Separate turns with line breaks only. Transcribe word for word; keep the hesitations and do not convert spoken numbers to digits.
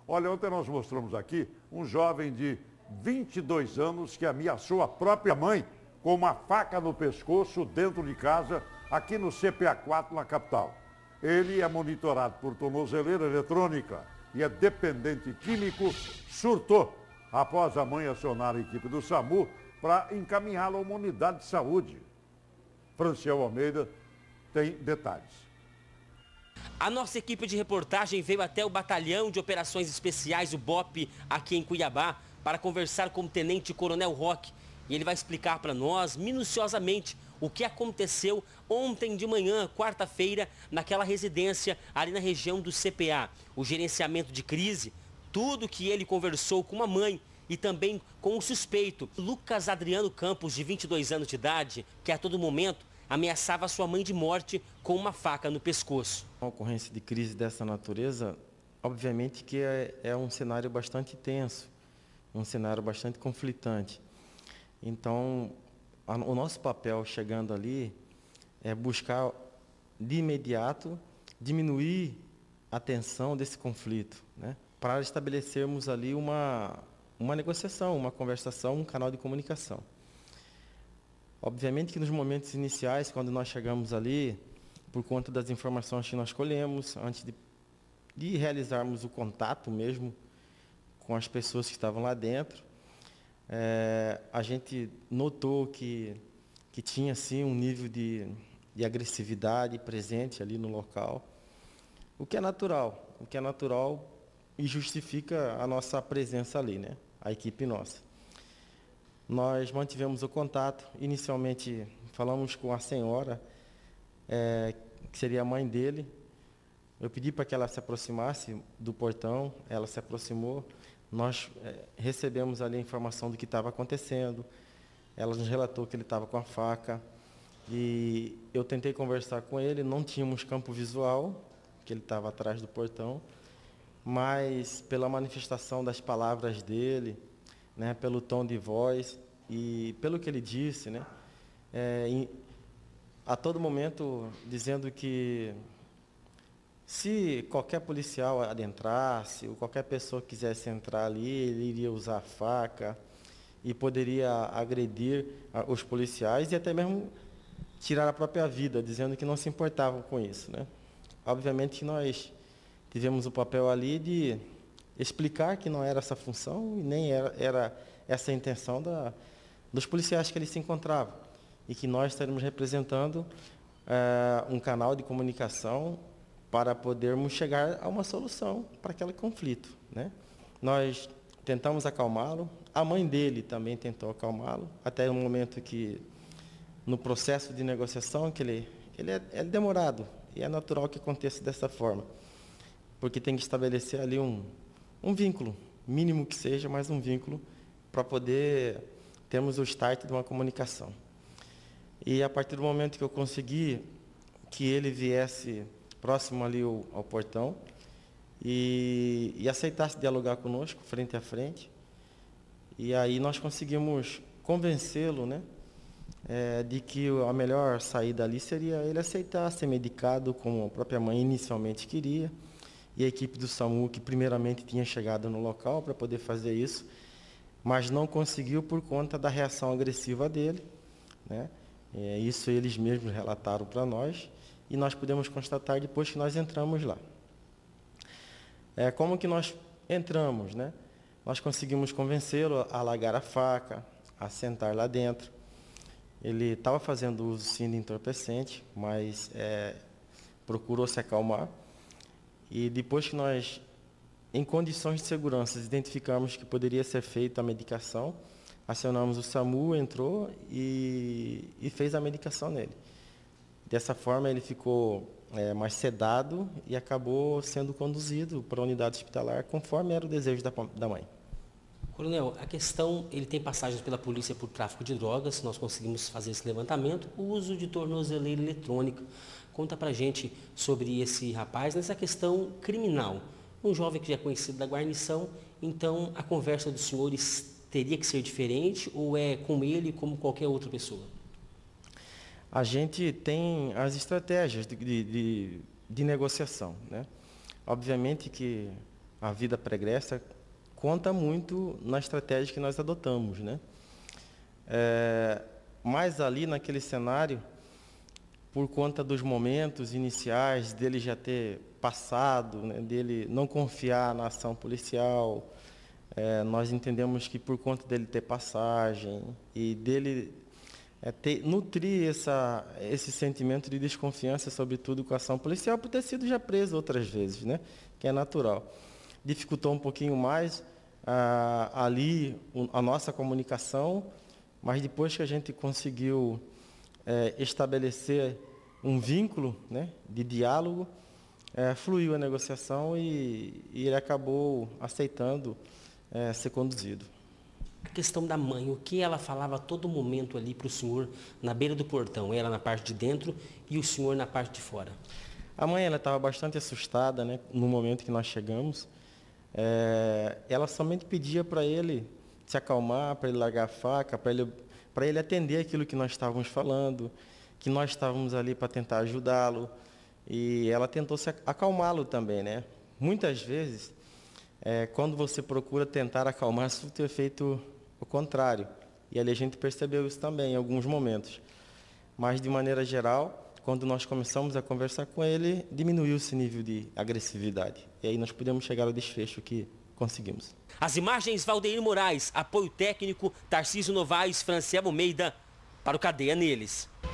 Olha, ontem nós mostramos aqui um jovem de vinte e dois anos que ameaçou a própria mãe com uma faca no pescoço dentro de casa, aqui no C P A quatro, na capital. Ele é monitorado por tornozeleira eletrônica e é dependente químico, surtou após a mãe acionar a equipe do SAMU para encaminhá-lo a uma unidade de saúde. Franciel Almeida tem detalhes.
A nossa equipe de reportagem veio até o Batalhão de Operações Especiais, o B O P, aqui em Cuiabá, para conversar com o Tenente Coronel Roque. E ele vai explicar para nós, minuciosamente, o que aconteceu ontem de manhã, quarta-feira, naquela residência ali na região do C P A. O gerenciamento de crise, tudo que ele conversou com a mãe e também com o suspeito, Lucas Adriano Campos, de vinte e dois anos de idade, que a todo momento ameaçava sua mãe de morte com uma faca no pescoço.
A ocorrência de crise dessa natureza, obviamente que é, é um cenário bastante tenso, um cenário bastante conflitante. Então, a, o nosso papel chegando ali é buscar de imediato diminuir a tensão desse conflito, né? Para estabelecermos ali uma, uma negociação, uma conversação, um canal de comunicação. Obviamente que nos momentos iniciais, quando nós chegamos ali, por conta das informações que nós colhemos, antes de, de realizarmos o contato mesmo com as pessoas que estavam lá dentro, é, a gente notou que, que tinha, sim, um nível de, de agressividade presente ali no local, o que é natural, o que é natural e justifica a nossa presença ali, né? A equipe nossa. Nós mantivemos o contato, inicialmente falamos com a senhora, é, que seria a mãe dele. Eu pedi para que ela se aproximasse do portão, ela se aproximou, nós é, recebemos ali a informação do que estava acontecendo, ela nos relatou que ele estava com a faca, e eu tentei conversar com ele, não tínhamos campo visual, que ele estava atrás do portão, mas pela manifestação das palavras dele, né, pelo tom de voz e pelo que ele disse, né, é, em, a todo momento dizendo que se qualquer policial adentrasse, ou qualquer pessoa quisesse entrar ali, ele iria usar a faca e poderia agredir os policiais e até mesmo tirar a própria vida, dizendo que não se importavam com isso, né. Obviamente que nós tivemos o papel ali de explicar que não era essa função e nem era, era essa a intenção da, dos policiais que ali se encontravam. E que nós estaremos representando é, um canal de comunicação para podermos chegar a uma solução para aquele conflito, né? Nós tentamos acalmá-lo, a mãe dele também tentou acalmá-lo, até o momento que, no processo de negociação, que ele, ele é, é demorado, e é natural que aconteça dessa forma, porque tem que estabelecer ali um um vínculo, mínimo que seja, mas um vínculo para poder termos o start de uma comunicação. E a partir do momento que eu consegui que ele viesse próximo ali ao, ao portão e, e aceitasse dialogar conosco, frente a frente, e aí nós conseguimos convencê-lo, né, é, de que a melhor saída ali seria ele aceitar ser medicado, como a própria mãe inicialmente queria, e a equipe do SAMU, que primeiramente tinha chegado no local para poder fazer isso, mas não conseguiu por conta da reação agressiva dele, né? É, isso eles mesmos relataram para nós, e nós pudemos constatar depois que nós entramos lá. É, como que nós entramos, né? Nós conseguimos convencê-lo a largar a faca, a sentar lá dentro. Ele estava fazendo uso, sim, de entorpecente, mas é, procurou se acalmar. E depois que nós, em condições de segurança, identificamos que poderia ser feita a medicação, acionamos o SAMU, entrou e, e fez a medicação nele. Dessa forma, ele ficou é, mais sedado e acabou sendo conduzido para a unidade hospitalar, conforme era o desejo da, da mãe.
Coronel, a questão, ele tem passagens pela polícia por tráfico de drogas, nós conseguimos fazer esse levantamento, o uso de tornozeleira eletrônica. Conta pra gente sobre esse rapaz nessa questão criminal. Um jovem que já é conhecido da guarnição, então a conversa dos senhores teria que ser diferente ou é com ele como qualquer outra pessoa?
A gente tem as estratégias de, de, de, de negociação, né? Obviamente que a vida pregressa, conta muito na estratégia que nós adotamos, né? É, mas ali naquele cenário, por conta dos momentos iniciais, dele já ter passado, né, dele não confiar na ação policial, é, nós entendemos que por conta dele ter passagem e dele é, ter, nutrir essa, esse sentimento de desconfiança, sobretudo com a ação policial, por ter sido já preso outras vezes, né, que é natural. Dificultou um pouquinho mais ah, ali a nossa comunicação, mas depois que a gente conseguiu é, estabelecer um vínculo, né, de diálogo, é, fluiu a negociação e, e ele acabou aceitando é, ser conduzido.
A questão da mãe, o que ela falava a todo momento ali para o senhor na beira do portão? Ela na parte de dentro e o senhor na parte de fora?
A mãe ela estava bastante assustada, né, no momento que nós chegamos. É, ela somente pedia para ele se acalmar, para ele largar a faca, para ele, para ele atender aquilo que nós estávamos falando, que nós estávamos ali para tentar ajudá-lo. E ela tentou se acalmá-lo também, né? Muitas vezes, é, quando você procura tentar acalmar, surte o efeito o contrário. E ali a gente percebeu isso também em alguns momentos. Mas, de maneira geral, quando nós começamos a conversar com ele, diminuiu esse nível de agressividade. E aí nós pudemos chegar ao desfecho que conseguimos.
As imagens, Valdeir Moraes, apoio técnico, Tarcísio Novaes, Franciel Almeida, para o Cadeia Neles.